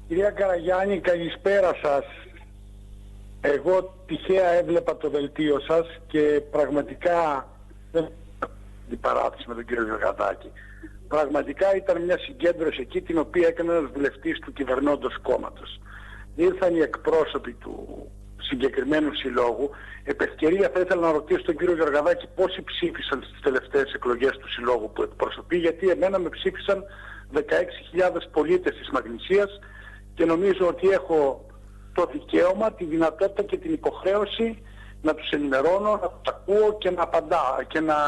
Κυρία Καραγιάννη, καλησπέρα σας. Εγώ τυχαία έβλεπα το δελτίο σας και πραγματικά δεν την παράθεση με τον κύριο Γεωργαδάκη. Πραγματικά ήταν μια συγκέντρωση εκεί την οποία έκανε ένας βουλευτής του κυβερνώντος κόμματος. Ήρθαν οι εκπρόσωποι του συγκεκριμένου συλλόγου. Επ' ευκαιρία θα ήθελα να ρωτήσω τον κύριο Γεωργαδάκη πόσοι ψήφισαν στις τελευταίες εκλογές του συλλόγου που εκπροσωπεί, γιατί εμένα με ψήφισαν 16.000 πολίτες της Μαγνησίας και νομίζω ότι έχω το δικαίωμα, τη δυνατότητα και την υποχρέωση να τους ενημερώνω, να τους ακούω και να απαντάω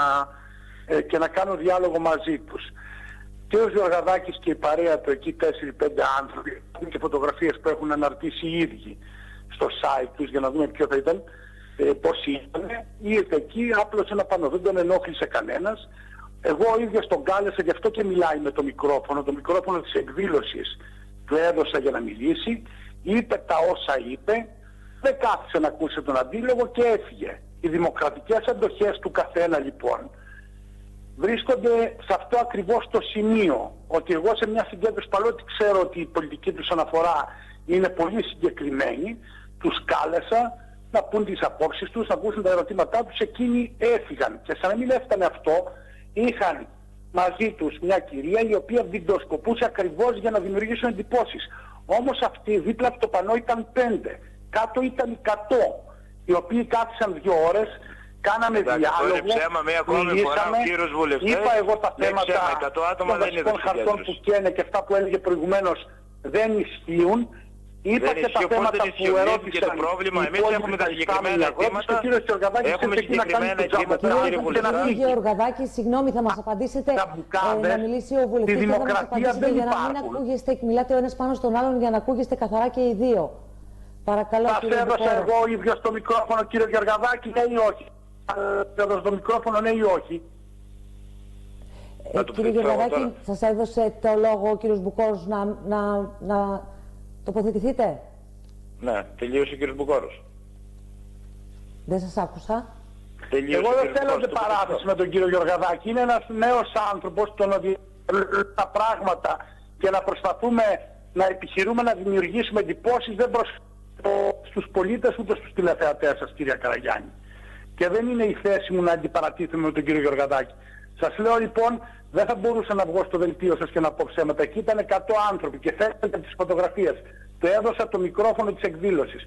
και να κάνω διάλογο μαζί τους. Και ο Γεωργαδάκης και η παρέα του εκεί 4-5 άνθρωποι και φωτογραφίες που έχουν αναρτήσει οι ίδιοι στο site τους για να δούμε ποιο θα ήταν, πώς ήταν, ήρθε εκεί, άπλωσε ένα πάνω, δεν τον ενόχλησε κανένας. Εγώ ο ίδιος τον κάλεσα, γι' αυτό και μιλάει με το μικρόφωνο της εκδήλωσης του έδωσα για να μιλήσει, είπε τα όσα είπε, δεν κάθισε να ακούσει τον αντίλογο και έφυγε. Οι δημοκρατικές αντοχές του καθένα λοιπόν βρίσκονται σε αυτό ακριβώς το σημείο, ότι εγώ σε μια συγκέντρωση, παρότι ξέρω ότι η πολιτική τους αναφορά είναι πολύ συγκεκριμένη, τους κάλεσα να πούν τις απόψεις τους, να ακούσουν τα ερωτήματά τους, εκείνοι έφυγαν. Και σαν να μην έφτανε αυτό, είχαν μαζί τους μια κυρία η οποία βιντεοσκοπούσε ακριβώς για να δημιουργήσουν εντυπώσεις. Όμως αυτοί δίπλα από το πανό ήταν 5, κάτω ήταν 100, οι οποίοι κάθισαν 2 ώρες, κάναμε διάλογο, μιλήσαμε, είπα εγώ τα θέματα των βασικών χαρτών που καίνε και αυτά που έλεγε προηγουμένως δεν ισχύουν. Είπα και τα θέματα που ερώτησε το πρόβλημα. Εμείς έχουμε τα συγκεκριμένα αιτήματα. Έχουμε συγκεκριμένα αιτήματα, κύριε Βουλευτά. Κύριε Γεωργαδάκη, συγγνώμη, θα μας απαντήσετε να μιλήσει ο βουλευτής και θα μας απαντήσετε για να μην ακούγεστε, μιλάτε ο ένας πάνω στον άλλον για να ακούγεστε καθαρά και οι δύο. Παρακαλώ, κύριε Βουλευτή. Θα έδωσα εγώ ο ίδιος το μικρόφωνο, κύριε Γεωργαδάκη, ναι ή όχι? Θα έδωσα το μικρόφωνο, ναι ή όχι? Κύριε Γεωργαδάκη, σας έδωσε το λόγο ο κύριος Μπουκόρος να τοποθετηθείτε. Ναι, τελείωσε ο κύριος Μπουκόρος. Δεν σας άκουσα. Εγώ δεν θέλω παράθεση με τον κύριο Γεωργαδάκη. Είναι ένας νέος άνθρωπος, τον ότι τα πράγματα και να προσπαθούμε να επιχειρούμε να δημιουργήσουμε εντυπώσεις δεν στους πολίτες ούτε στους τηλεθεατές σας, κύριε Καραγιάννη. Και δεν είναι η θέση μου να αντιπαρατήθουμε με τον κύριο Γεωργαδάκη. Σας λέω λοιπόν, δεν θα μπορούσα να βγω στο δελτίο σας και να πω ψέματα. Εκεί ήταν 100 άνθρωποι και φαίνεται τις φωτογραφίες. Του έδωσα το μικρόφωνο της εκδήλωσης.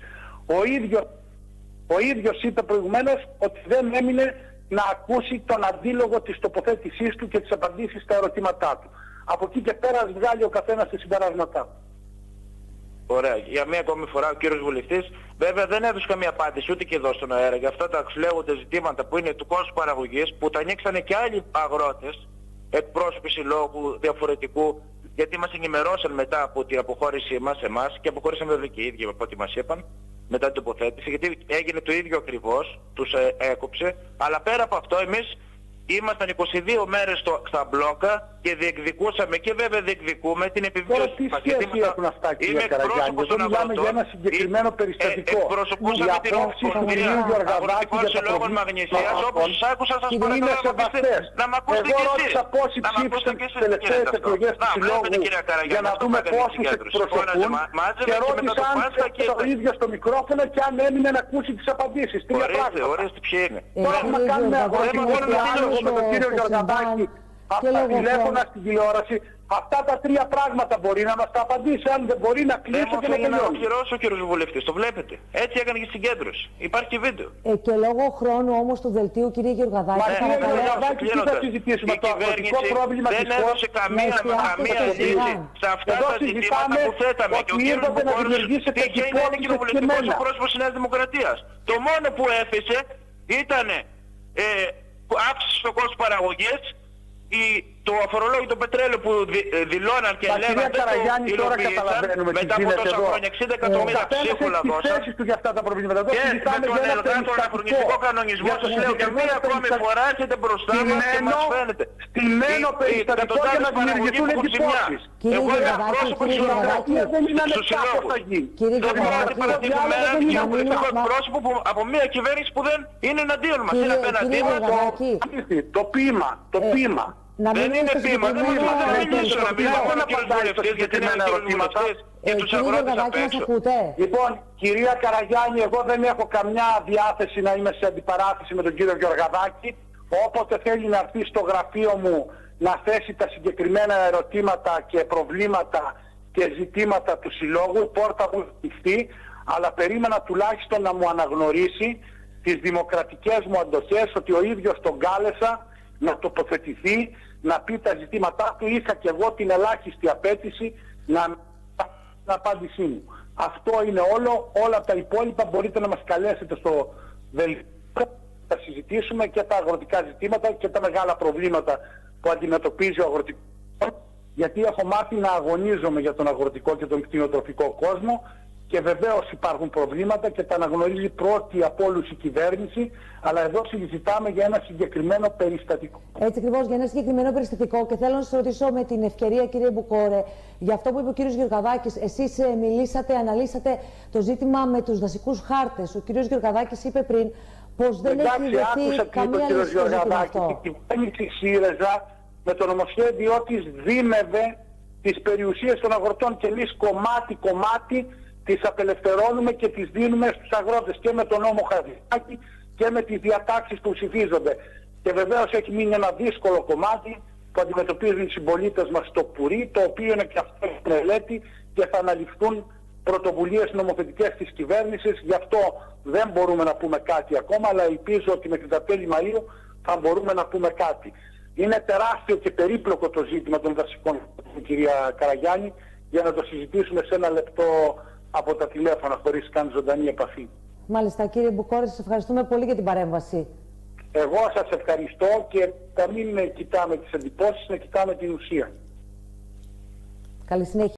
Ο ίδιος είπε προηγουμένως ότι δεν έμεινε να ακούσει τον αντίλογο της τοποθέτησής του και τις απαντήσεις στα ερωτήματά του. Από εκεί και πέρα βγάλει ο καθένας τα συμπεράσματά του. Ωραία. Για μία ακόμη φορά ο κύριος Βουλευτής βέβαια δεν έδωσε καμία απάντηση ούτε και εδώ στον αέρα για αυτά τα αξιολέγοντα ζητήματα που είναι του κόστου παραγωγής, που τα ανοίξανε και άλλοι αγρότες, εκπρόσωποι συλλόγου διαφορετικού, γιατί μας ενημερώσαν μετά από την αποχώρησή μας εμάς και αποχώρησαν βέβαια και οι ίδιοι από ό,τι μας είπαν μετά την τοποθέτηση, γιατί έγινε το ίδιο ακριβώς, τους έκοψε, αλλά πέρα από αυτό εμείς ήμασταν 22 μέρες στα μπλόκα και διεκδικούσαμε και βέβαια διεκδικούμε την επιβίωση μας. Γιατί έχουν αυτά, κύριε Καραγιάννη? Εδώ μιλάμε για ένα συγκεκριμένο περιστατικό. Εκπροσωπούσαμε την Ομοσπονδία Αγροτικών Συλλόγων Μαγνησίας, όπως σας άκουσα σας παρακαλώ να μ' ακούσετε εγώ και ρώτησα εσείς. πόσοι ψήφισαν τις τελευταίες εκλογές του Συλλόγου για να δούμε πόσους εκπροσωπούν και ρώτησα αν το ίδιο στο μικρόφωνο και αν έμεινε να ακούσει τις απαντήσεις. Ορίστε ποιοι είναι. Τώρα θα κάνουμε αγροτικό διάλογο με τον κύριο Γεωργαδάκη από τα τηλέφωνα στην τηλεόραση. Αυτά τα 3 πράγματα μπορεί να μας τα απαντήσει. Αν δεν μπορεί να κλείσω και να τελειώνει. Να ολοκληρώσω, κύριος Βουλευτής, το βλέπετε. Έτσι έκανε και συγκέντρωση. Υπάρχει και βίντεο. Και λόγω χρόνου όμως του δελτίου, κύριε Γεωργαδάκη. Μα κύριε Γεωργαδάκη, τι θα συζητήσουμε? Το αγροτικό πρόβλημα δεν έδωσε καμία λύση σε αυτά τα ζητήματα που θέταμε. Και ο κύριος Μπουκόρος τυχαία είναι κοινοβουλευτικός πρόσωπος της Νέας Δημοκρατίας. Το μόνο που έθεσε ήταν αύξηση στο κόστος παραγωγής, το αφορολόγητο πετρέλαιο που δηλώναν και λέγανε Καραγιάννη, τώρα καταλαβαίνουμε μετά από τόσα χρόνια 60 εκατομμύρια ψίχουλα δώσαν του για αυτά τα προβλήματα. Και με τον εργάτο αναχρονιστικό κανονισμό σας λέω και μία ακόμη φορά έρχεται μπροστά μας και μας φαίνεται στημένο περιστατικό για να δημιουργηθούν εντυπώσεις. Εγώ είμαι πρόσωπο του Συλλόγου. Δεν αντιπαρατηθούμε έναν κοινοβουλευτικό πρόσωπο από μία κυβέρνηση που δεν είναι εναντίον μας. Είναι απέναντί μας το ποίημα. Δεν είναι πείμα, δεν μπορούμε να μιλήσω, να μιλάμε με κύριους βουλευτές, γιατί είναι κύριος βουλευτές. και τους αγρότες απ' έξω. Λοιπόν, κυρία Καραγιάννη, εγώ δεν έχω καμιά διάθεση να είμαι σε αντιπαράθεση με τον κύριο Γεωργαδάκη. Όποτε θέλει να έρθει στο γραφείο μου να θέσει τα συγκεκριμένα ερωτήματα και προβλήματα και ζητήματα του συλλόγου, η πόρτα μου ανοιχτή, αλλά περίμενα τουλάχιστον να μου αναγνωρίσει τις δημοκρατικές μου αντοχές, ότι ο ίδιος τον κάλεσα να τοποθετηθεί, να πει τα ζητήματά του. Είχα και εγώ την ελάχιστη απέτηση να απάντησή μου. Αυτό είναι όλο. Όλα τα υπόλοιπα μπορείτε να μας καλέσετε στο δελτίο. Θα συζητήσουμε και τα αγροτικά ζητήματα και τα μεγάλα προβλήματα που αντιμετωπίζει ο αγροτικός, γιατί έχω μάθει να αγωνίζομαι για τον αγροτικό και τον κτηνοτροφικό κόσμο, και βεβαίως υπάρχουν προβλήματα και τα αναγνωρίζει πρώτη από όλους η κυβέρνηση, αλλά εδώ συζητάμε για ένα συγκεκριμένο περιστατικό. Έτσι ακριβώς, για ένα συγκεκριμένο περιστατικό, και θέλω να σας ρωτήσω με την ευκαιρία, κύριε Μπουκόρε, για αυτό που είπε ο κύριος Γεωργαδάκης. Εσείς μιλήσατε, αναλύσατε το ζήτημα με τους δασικούς χάρτες. Ο κύριος Γεωργαδάκης είπε πριν πως δεν έχει βρεθεί καμία λύση στο ζήτημα αυτό. Η κυβέρνηση ΣΥΡΙΖΑ με το νομοσχέδιό της δίμευε τις περιουσίες των αγροτών, και εμείς κομμάτι τις απελευθερώνουμε και τις δίνουμε στους αγρότες, και με τον νόμο Χατζηδάκη και με τις διατάξεις που ψηφίζονται. Και βεβαίως έχει μείνει ένα δύσκολο κομμάτι που αντιμετωπίζουν οι συμπολίτες μας στο Πουρί, το οποίο είναι και αυτό η μελέτη, και θα αναλυφθούν πρωτοβουλίες νομοθετικές της κυβέρνησης. Γι' αυτό δεν μπορούμε να πούμε κάτι ακόμα, αλλά ελπίζω ότι μέχρι τα τέλη Μαΐου θα μπορούμε να πούμε κάτι. Είναι τεράστιο και περίπλοκο το ζήτημα των δασικών, κυρία Καραγιάννη, για να το συζητήσουμε σε ένα λεπτό από τα τηλέφωνα, χωρίς καν ζωντανή επαφή. Μάλιστα, κύριε Μπουκόρε, σας ευχαριστούμε πολύ για την παρέμβαση. Εγώ σας ευχαριστώ, και να μην κοιτάμε τις εντυπώσεις, να κοιτάμε την ουσία. Καλή συνέχεια.